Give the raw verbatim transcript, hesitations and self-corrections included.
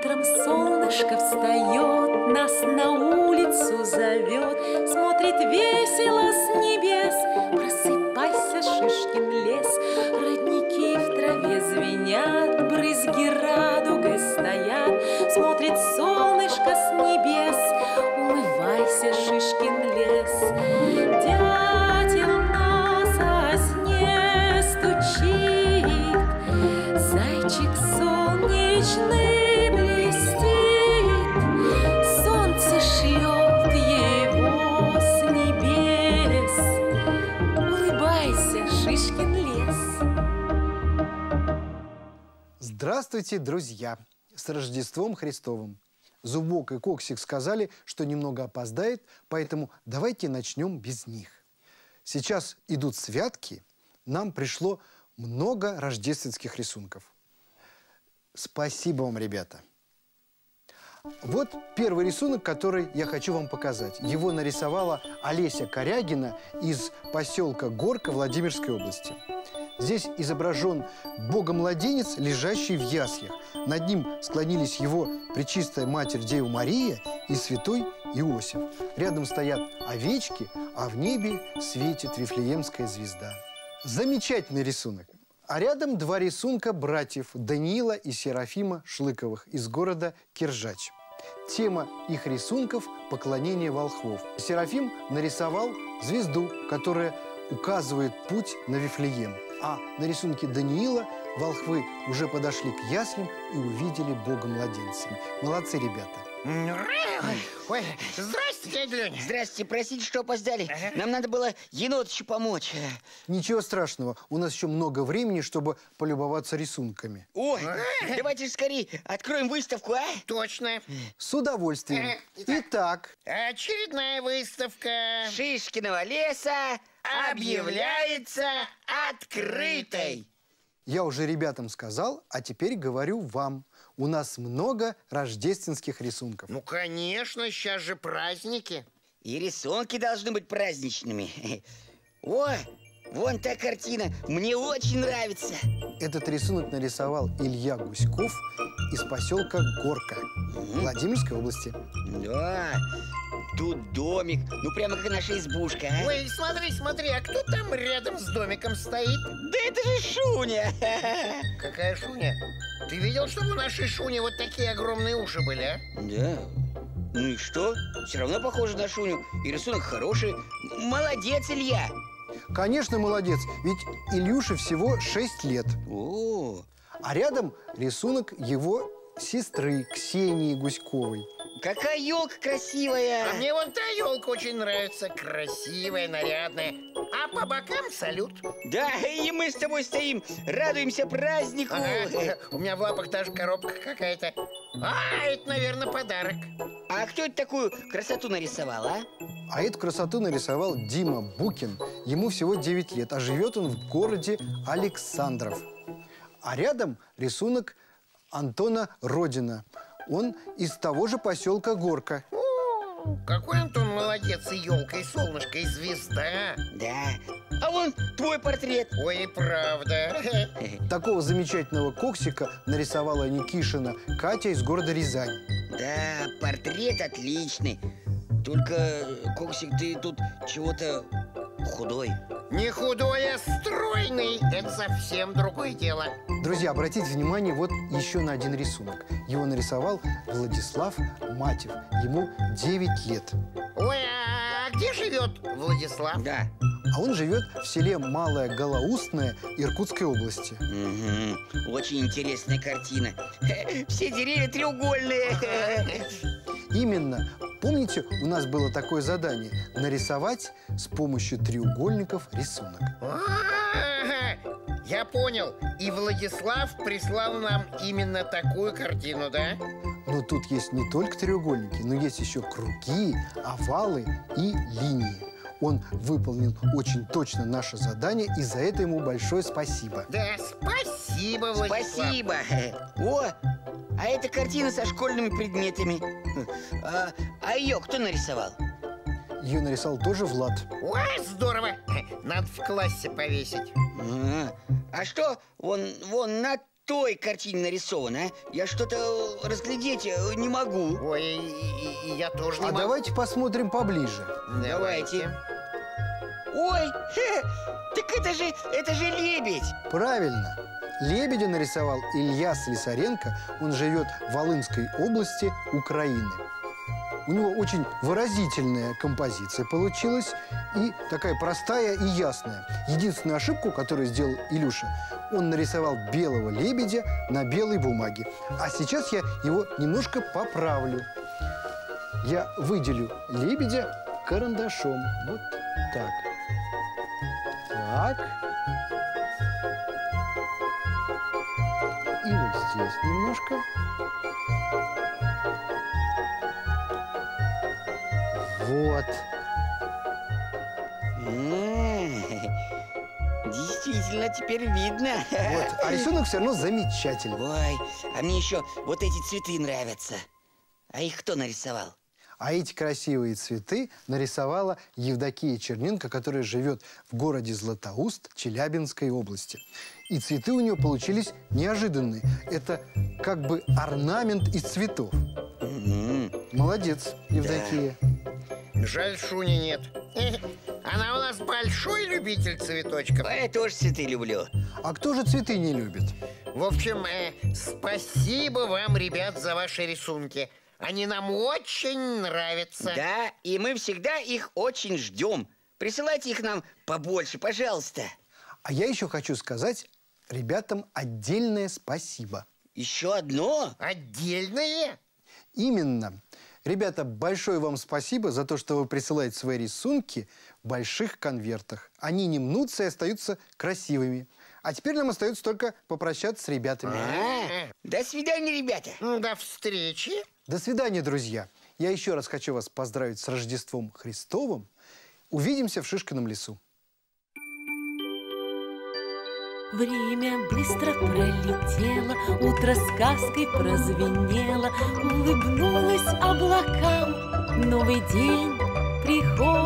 Утром солнышко встает, нас на улицу зовет, смотрит весело с небес. Просыпайся, Шишкин лес, родники в траве звенят, брызги радугой стоят, смотрит солнышко с небес. Умывайся, Шишкин лес. Дятел на сосне стучит, зайчик солнечный блестит, солнце шлет его с небес. Улыбайся, Шишкин лес. Здравствуйте, друзья! С Рождеством Христовым! Зубок и Коксик сказали, что немного опоздает, поэтому давайте начнем без них. Сейчас идут святки, нам пришло много рождественских рисунков. Спасибо вам, ребята! Вот первый рисунок, который я хочу вам показать. Его нарисовала Олеся Корягина из поселка Горка Владимирской области. Здесь изображен Богомладенец, лежащий в яслях. Над ним склонились его Пречистая Матерь Дева Мария и святой Иосиф. Рядом стоят овечки, а в небе светит Вифлеемская звезда. Замечательный рисунок. А рядом два рисунка братьев Даниила и Серафима Шлыковых из города Киржач. Тема их рисунков – поклонение волхвов. Серафим нарисовал звезду, которая указывает путь на Вифлеем. А на рисунке Даниила волхвы уже подошли к яслям и увидели Бога-младенца. Молодцы, ребята! Ой, ой, здрасте, дядя Леня. Здрасте, простите, что опоздали. Ага. Нам надо было еноточу помочь. Ничего страшного, у нас еще много времени, чтобы полюбоваться рисунками. Ой, ага. Давайте же скорее откроем выставку, а? Точно. С удовольствием. Ага. Итак. Очередная выставка Шишкиного леса объявляется открытой. Я уже ребятам сказал, а теперь говорю вам. У нас много рождественских рисунков. Ну, конечно, сейчас же праздники. И рисунки должны быть праздничными. О, вон та картина. Мне очень нравится. Этот рисунок нарисовал Илья Гуськов из поселка Горка Владимирской области. Да, тут домик. Ну, прямо как наша избушка, а? Ой, смотри, смотри, а кто там рядом с домиком стоит? Да это же Шуня. Какая Шуня? Ты видел, чтобы у нашей Шуни вот такие огромные уши были, а? Да. Ну и что? Все равно похоже на Шуню. И рисунок хороший. Молодец, Илья. Конечно, молодец. Ведь Ильюше всего шесть лет. О. А рядом рисунок его сестры Ксении Гуськовой. Какая елка красивая! А мне вон та елка очень нравится. Красивая, нарядная. А по бокам салют. Да, и мы с тобой стоим, радуемся празднику. Ага. У меня в лапах даже коробка какая-то. А, это, наверное, подарок. А кто это такую красоту нарисовал, а? А эту красоту нарисовал Дима Букин. Ему всего девять лет, а живет он в городе Александров. А рядом рисунок Антона Родина. Он из того же поселка Горка. О, какой Антон молодец, и елка, и солнышко, и звезда. Да. А вон твой портрет. Ой, и правда. Такого замечательного Коксика нарисовала Никишина Катя из города Рязань. Да, портрет отличный. Только, Коксик, ты тут чего-то худой. Не худой, а стройный. Это совсем другое дело. Друзья, обратите внимание вот еще на один рисунок. Его нарисовал Владислав Матев. Ему девять лет. Ой, а где живет Владислав? Да. А он живет в селе Малая Голоустная Иркутской области. Угу. Очень интересная картина. Все деревья треугольные. Именно. Помните, у нас было такое задание – нарисовать с помощью треугольников рисунок. А-а-а! Я понял. И Владислав прислал нам именно такую картину, да? Но тут есть не только треугольники, но есть еще круги, овалы и линии. Он выполнил очень точно наше задание, и за это ему большое спасибо. Да, спасибо, Владислав. Спасибо. О, а это картина со школьными предметами. А, а ее кто нарисовал? Ее нарисовал тоже Влад. Ой, здорово! Надо в классе повесить. А, а что вон, вон на той картине нарисовано, а? Я что-то разглядеть э, не могу. Ой, и, и- и я тоже не А могу. давайте посмотрим поближе. Давайте. Ой, хе, так это же, это же лебедь. Правильно. Лебедя нарисовал Илья Слесаренко. Он живет в Волынской области Украины. У него очень выразительная композиция получилась и такая простая и ясная. Единственную ошибку, которую сделал Илюша, он нарисовал белого лебедя на белой бумаге. А сейчас я его немножко поправлю. Я выделю лебедя карандашом. Вот так. Так. И вот здесь немножко. Вот. М, Действительно, теперь видно. Вот. А рисунок все равно замечательный. Ой, а мне еще вот эти цветы нравятся. А их кто нарисовал? А эти красивые цветы нарисовала Евдокия Черненко, которая живет в городе Златоуст Челябинской области. И цветы у нее получились неожиданные. Это как бы орнамент из цветов. Мгм. Молодец, Евдокия. Жаль, Шуни нет. Она у нас большой любитель цветочков. А я тоже цветы люблю. А кто же цветы не любит? В общем, э, спасибо вам, ребят, за ваши рисунки. Они нам очень нравятся. Да, и мы всегда их очень ждем. Присылайте их нам побольше, пожалуйста. А я еще хочу сказать ребятам отдельное спасибо. Еще одно? Отдельные? Именно. Ребята, большое вам спасибо за то, что вы присылаете свои рисунки в больших конвертах. Они не мнутся и остаются красивыми. А теперь нам остается только попрощаться с ребятами. А, до свидания, ребята. До встречи. До свидания, друзья. Я еще раз хочу вас поздравить с Рождеством Христовым. Увидимся в Шишкином лесу. Время быстро пролетело, утро сказкой прозвенело, улыбнулось облакам, новый день приходит.